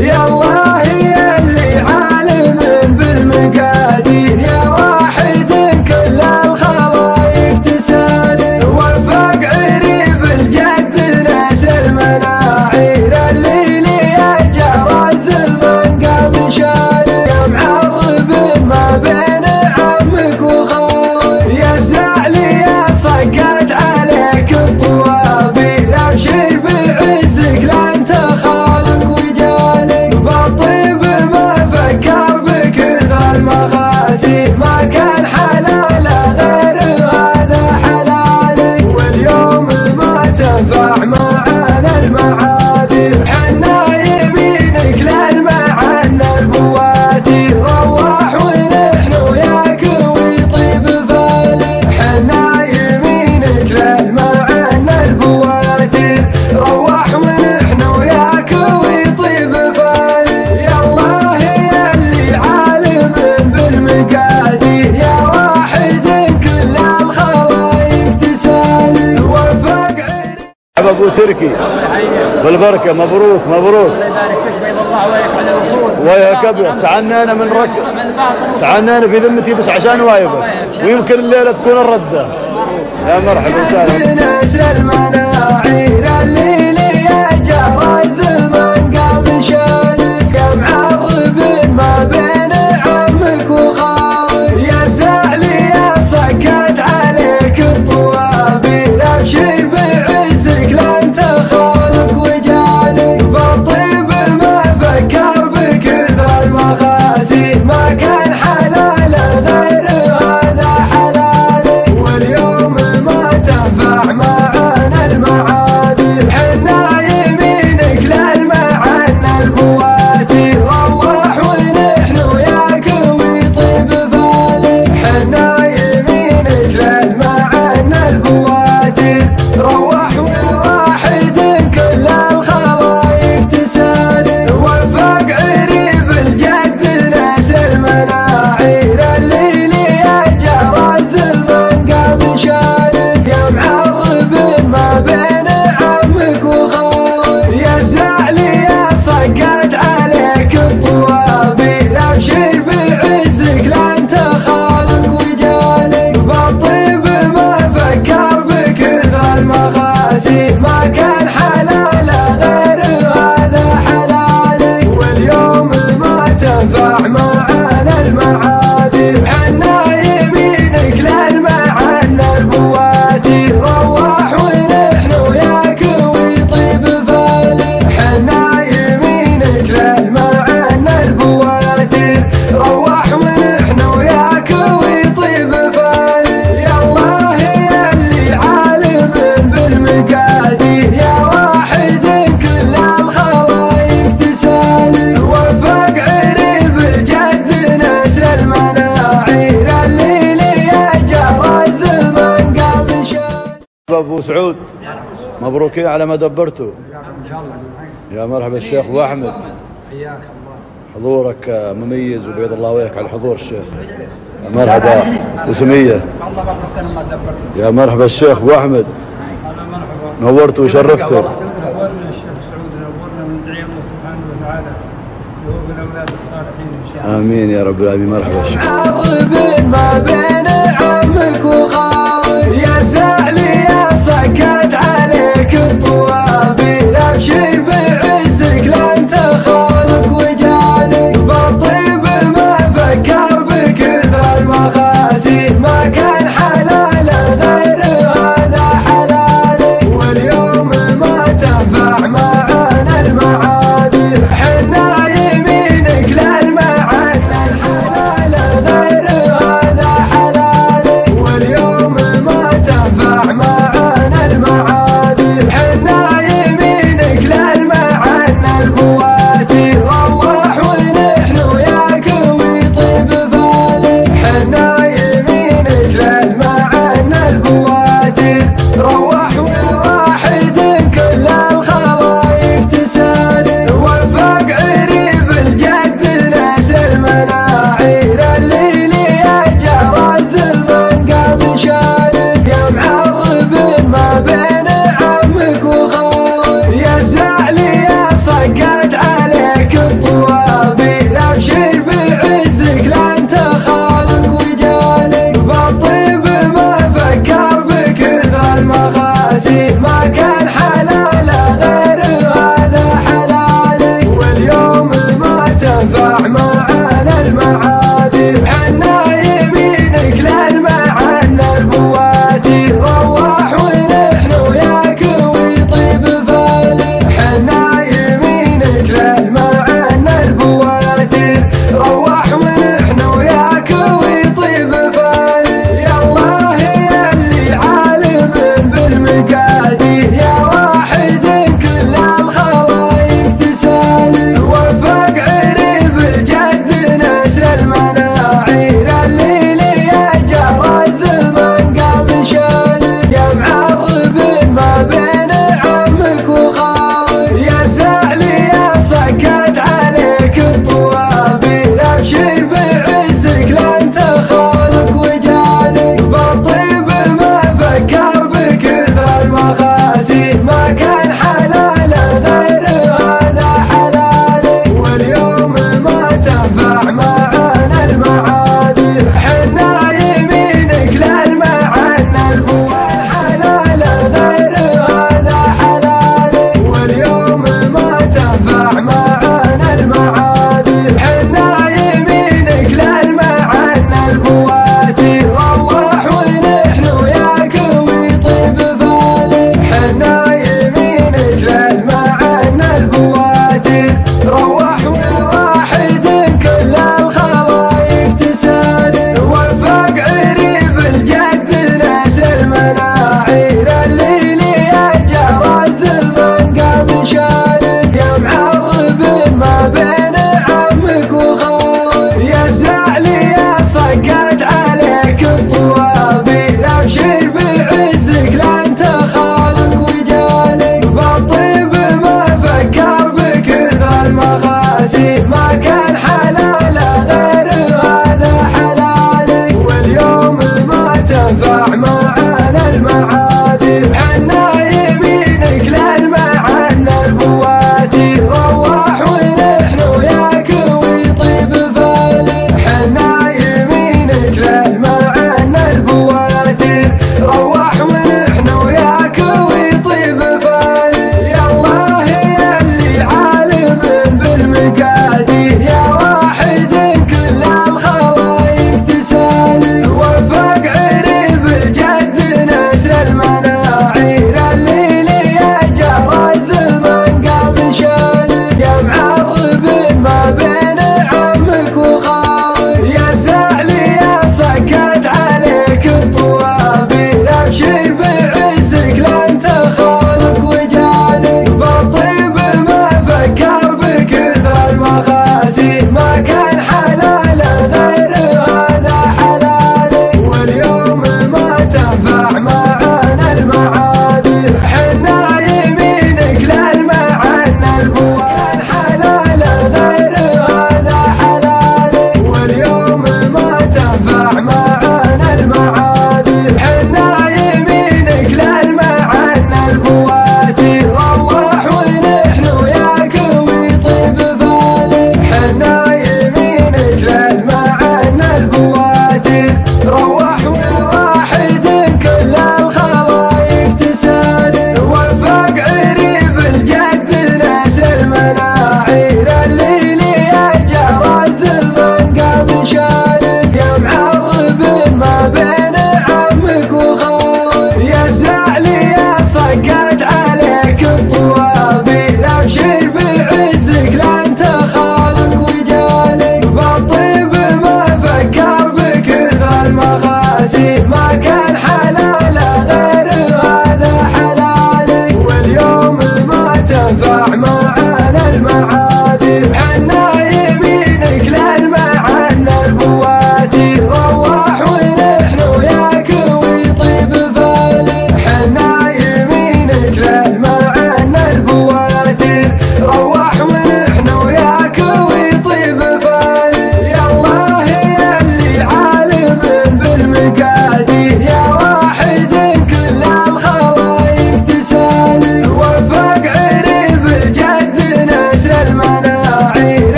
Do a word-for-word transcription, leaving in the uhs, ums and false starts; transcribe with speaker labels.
Speaker 1: يا الله يا اللي عالم بالمقادير، يا واحد كل الخلايق تسالي، وفق عريب الجد ناس المناعير، اللي لي جرى الزمن قام شالي، يا معرب ما بين عمك وخالي، يفزع لي صقت عليك الطوابير، ابشر بعزك لا انت خالق وجالك، بالطيب ما فكر بكثر المخاسير، ما كان حلال غير هذا حلالك، واليوم ما تنفع معانا المعاذير، حنا يمينك للمعنا البواتير، روح ونحن وياك ويطيب فالك، حنا يمينك للمعنا البواتير، روح ونحن وياك ويطيب فالك، يا الله يا اللي عالم بالمقادير، يا واحد كل الخلايق تسالي، وفق عيني
Speaker 2: ابو تركي بالبركه. مبروك مبروك،
Speaker 3: الله يبارك فيك، بيض الله وجهك على الوصول
Speaker 2: وياك ابيض. تعنينا من رك تعنينا في ذمتي بس عشان وايبك، ويمكن الليله تكون الرده. يا مرحبا وسهلا.
Speaker 1: نسل المناعير اللي لي جرى الزمن قام شالك، يا معرب ما بين عمك وخالك، يفزع لي صقت عليك الطوابير، ابشر بعزك لا انت خالق وجالك، بالطيب ما فكر بكثر المخاسير، ما كان حلال غير هذا حلالك، واليوم ما تنفع معانا المعاذير، حنا يمينك للمعنا البواتير، روح ونحن وياك ويطيب فالك، حنا يمينك للمعنا البواتير، روح واحد كل الخلايق تسالي، وفق عريب الجد ناس المناعير، اللي لي جرى الزمن قام شالك، يا معرب ما بين عمك وخالك، يفزع لي صقت عليك الطوابير، ابشر بعزك لا انت خالق وجالك، بالطيب ما فكر بكثر المخاسير، ما كان حلال غير هذا حلالك، واليوم ما تنفع معانا المعاذير، حنا يمينك للمعنا البواتير، روح ونحن وياك ويطيب فالك، حنا يمينك للمعنا البواتير، روح ونحن وياك ويطيب فالك، يا الله يا اللي عالم بالمقادير، يا واحد كل الخلايق تسالي، وفق عريب الجد نسل المناعير، اللي لي جرى الزمن قام شالي.
Speaker 2: ابو سعود مبروكين على ما دبرتوا. يا مرحبا الشيخ ابو احمد،
Speaker 3: حياك الله.
Speaker 2: حضورك مميز وبيض الله وجهك على الحضور الشيخ. يا مرحبا وسميه.
Speaker 3: الله مبروك انا ما دبرت.
Speaker 2: يا مرحبا الشيخ ابو احمد،
Speaker 3: مرحبا.
Speaker 2: نورتوا وشرفتوا.
Speaker 3: نورنا الشيخ سعود، نورنا وندعي الله سبحانه وتعالى له بالاولاد الصالحين ان شاء الله.
Speaker 2: امين يا رب العالمين. مرحبا الشيخ.
Speaker 1: معرب ما بين عمك وخالك، يفزع لي صقت عليك الطوابير، ابشر